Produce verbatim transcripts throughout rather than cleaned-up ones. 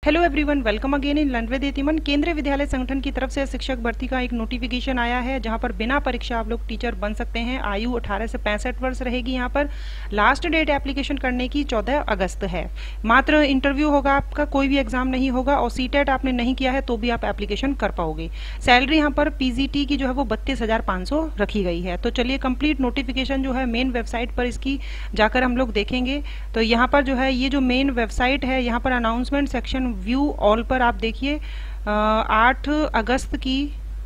Hello everyone, welcome again in learn with एतिमन। केंद्रीय विद्यालय संगठन की तरफ से शिक्षक भर्ती का एक नोटिफिकेशन आया है जहां पर बिना परीक्षा आप लोग टीचर बन सकते हैं। आयु अठारह से पैंसठ वर्ष रहेगी। यहां पर लास्ट डेट एप्लीकेशन करने की चौदह अगस्त है। मात्र इंटरव्यू होगा आपका, कोई भी एग्जाम नहीं होगा और सीटेट आपने नहीं किया है तो भी आप एप्लीकेशन कर पाओगे। सैलरी यहाँ पर पीजीटी की जो है वो बत्तीस हजार पाँच सौ रखी गई है। तो चलिए कंप्लीट नोटिफिकेशन जो है मेन वेबसाइट पर इसकी जाकर हम लोग देखेंगे। तो यहाँ पर जो है ये जो मेन वेबसाइट है, यहाँ पर अनाउंसमेंट सेक्शन व्यू ऑल पर आप देखिए आठ अगस्त की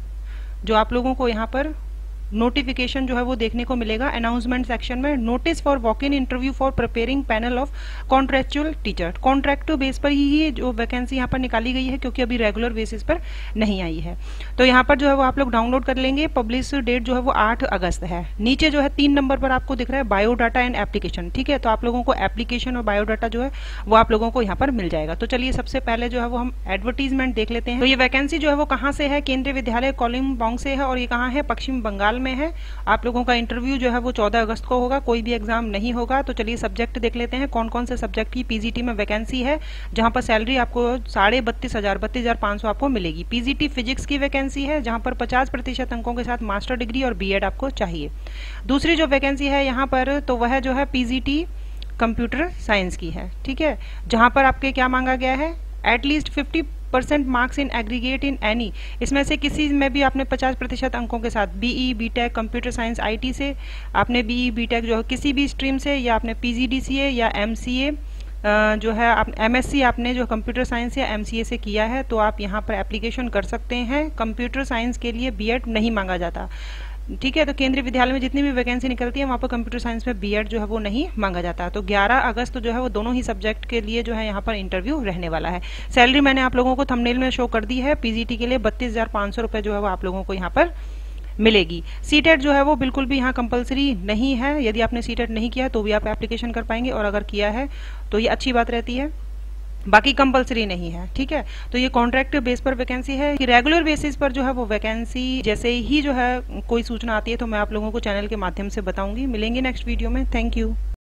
जो आप लोगों को यहाँ पर नोटिफिकेशन जो है वो देखने को मिलेगा। अनाउंसमेंट सेक्शन में notice for walk in interview for preparing panel of contractual teacher. Contract base पर ही ये जो वैकेंसी यहाँ पर निकाली गई है क्योंकि अभी रेगुलर बेसिस पर नहीं आई है। तो यहाँ पर जो है वो आप लोग डाउनलोड कर लेंगे। पब्लिश डेट जो है वो आठ अगस्त है। नीचे जो है तीन नंबर पर आपको दिख रहा है बायोडाटा एंड एप्लीकेशन। ठीक है, तो आप लोगों को एप्लीकेशन और बायोडाटा जो है वो आप लोगों को यहाँ पर मिल जाएगा। तो चलिए सबसे पहले जो है वो हम एडवर्टीजमेंट देख लेते हैं। तो ये वैकेंसी जो है वो कहाँ से है? केंद्रीय विद्यालय कालिम्पोंग से है और ये कहाँ है? पश्चिम बंगाल में है। आप लोगों का इंटरव्यू जो है वो चौदह अगस्त को होगा, कोई भी एग्जाम नहीं होगा। तो चलिए सब्जेक्ट देख लेते हैं कौन कौन से सब्जेक्ट की पीजीटी में वैकेंसी है, जहां पर सैलरी आपको साढ़े बत्तीस हजार बत्तीस हजार पाँच सौ आपको मिलेगी। पीजीटी फिजिक्स की वैकेंसी है जहां पर पचास प्रतिशत अंकों के साथ मास्टर डिग्री और बीएड आपको चाहिए। दूसरी जो वैकेंसी है यहाँ पर तो वह जो है पीजीटी कंप्यूटर साइंस की है। ठीक है, जहां पर आपके क्या मांगा गया है? At least fifty percent marks in aggregate in any, इसमें से किसी में भी आपने पचास प्रतिशत अंकों के साथ BE B Tech computer science IT से आपने बीई बीटेक जो है किसी भी स्ट्रीम से, या आपने पीजीडीसीए या एमसीए जो है आप एमएससी आपने जो कंप्यूटर साइंस या एमसीए से किया है तो आप यहाँ पर एप्लीकेशन कर सकते हैं। कंप्यूटर साइंस के लिए बीएड नहीं मांगा जाता। ठीक है, तो केंद्रीय विद्यालय में जितनी भी वैकेंसी निकलती है वहाँ पर कंप्यूटर साइंस में बीएड जो है वो नहीं मांगा जाता। तो ग्यारह अगस्त जो है वो दोनों ही सब्जेक्ट के लिए जो है यहाँ पर इंटरव्यू रहने वाला है। सैलरी मैंने आप लोगों को थंबनेल में शो कर दी है। पीजीटी के लिए बत्तीस हजार पाँच सौ रुपये जो है वो आप लोगों को यहाँ पर मिलेगी। सीटेट जो है वो बिल्कुल भी यहाँ कंपलसरी नहीं है। यदि आपने सीटेट नहीं किया तो भी आप एप्लीकेशन कर पाएंगे और अगर किया है तो ये अच्छी बात रहती है, बाकी कंपलसरी नहीं है। ठीक है, तो ये कॉन्ट्रैक्ट बेस पर वैकेंसी है कि रेगुलर बेसिस पर जो है वो वैकेंसी जैसे ही जो है कोई सूचना आती है तो मैं आप लोगों को चैनल के माध्यम से बताऊंगी। मिलेंगे नेक्स्ट वीडियो में। Thank you.